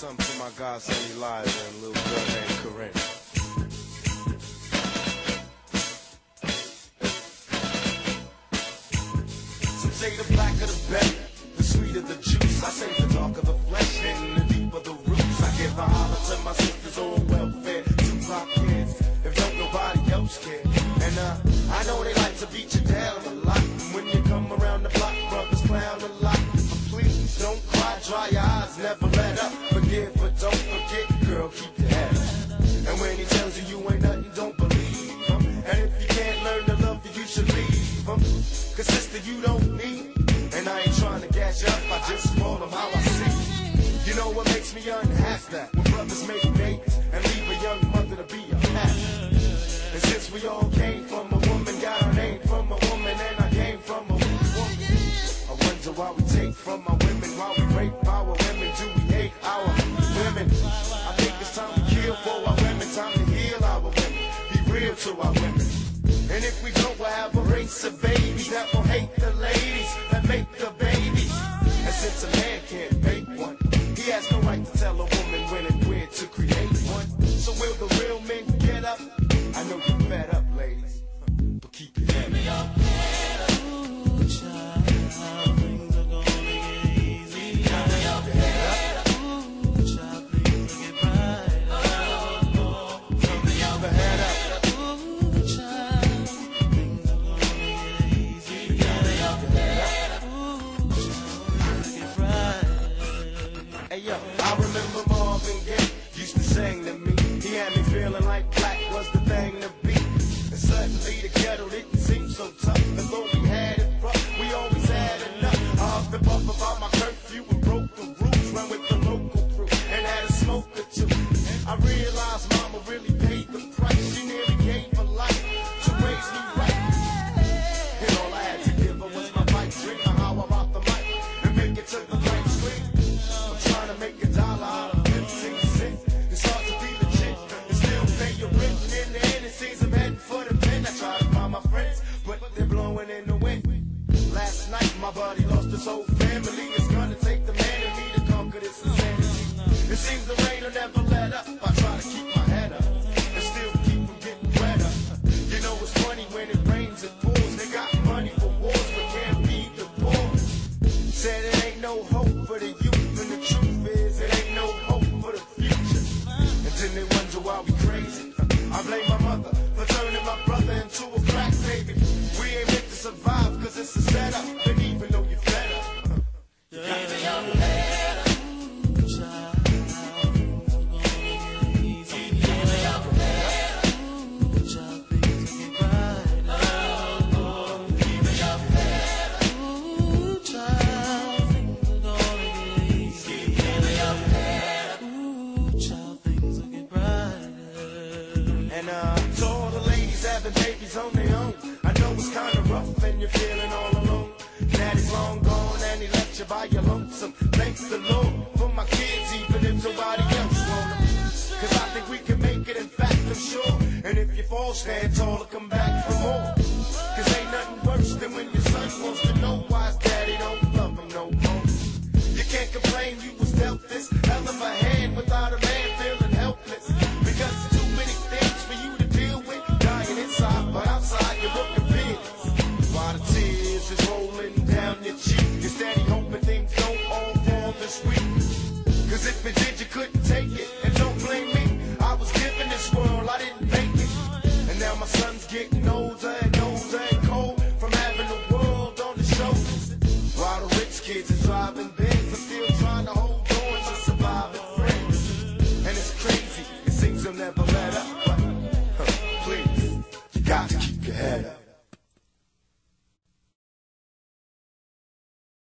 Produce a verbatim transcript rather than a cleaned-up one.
something to my godson Elijah and a little girl named Corinne. Some say the blacker the better, the sweeter the juice. I say the darker the flesh and the deeper the roots. I give a holler to my sisters on welfare, Tupac kids, if don't nobody else care. And uh, I know they like to beat you down a lot. And when you come around the block, brothers clown a lot. But please don't cry, dry your eyes, never let up. Forgive but don't forget, girl, keep your head up. And when he tells you you ain't nothing, don't believe him. And if you can't learn to love you, you should leave him. Cause sister, you don't need. And I ain't trying to gas you up, I just spoil them how I see. You know what makes me unhappy? That when brothers make babies and leave a young mother to be a pastor. And since we all came from a woman, got our name from a woman, and I came from a woman, I wonder why we take from our women, why we rape our women, do we hate our women? I think it's time to kill for our women, time to heal our women, be real to our women. And if we don't, we'll have a race of babies that will hate the ladies that make the babies. And since a man can't make one, he has no right to tell a woman when and where to create one. So will the real men get up? I know you're fed up, ladies, but keep your head up. Ooh, child, things are gonna get easy. Keep your head up. Ooh, child, things will get bright. Oh, keep your head up. Ooh, child, things are gonna get easy. Keep your head up. Ooh, child, things will get bright. Hey yo, I remember Marvin Gaye used to sing to me. He had me feeling like black was the thing to be. And suddenly the ghetto didn't seem so tough. And though we had it rough, we always had enough. I huffed and puffed about my curfew and broke the rules. Run with the local crew and had a smoke or two. I realized mama really paid the price. She nearly gave her life to raise me right. And all I had to give her was my pipe dream of how I rock the mic and make it to the right swing. I'm trying to make a dollar out of fifteen cents. It's hard to be legit and still pay your rent. In the end, it seems I'm heading for the pen. I try to find my friends, but they're blowing in the wind. Last night, my buddy lost his whole family. It's gonna take the man in me to conquer this insanity. It seems the rain will never let up. I try to keep my head up and still keep from getting wetter. You know it's funny when it rains, it pours. They got money for wars, but can't feed the poor. Said it ain't no hope for the youth, and the truth is it ain't no hope for the future. And then they wonder why we crazy. I blame my mother for turning my brother into a crack baby. We ain't meant to survive cause it's a setup. And even though you're fed up, you got to your head up. Ooh, child, things are gonna get easy. Keep your head up. Ooh, child, things will get bright. Oh, keep your head up. Ooh, child, things are gonna get easy. Keep your head up. Ooh, child, things will get bright. And uh, to all the ladies having babies on their own, I know it's kind of rough and you're feeling all alone. Daddy's long gone and he left you by your lonesome. Thanks the Lord for my kids, even if nobody else want them. Cause I think we can make it, in fact I'm sure. And if you fall, stand tall and come back for more. Cause ain't nothing worse than when your son wants to know why his daddy don't love him no more. You can't complain you was dealt this hell of a hand without a man feeling helpless. Because there's too many things for you to deal with. Dying inside, but outside you're looking fearless. While the tears is rolling down your cheek, you're steady hoping things don't all fall this week. Cause if it did, you couldn't take it.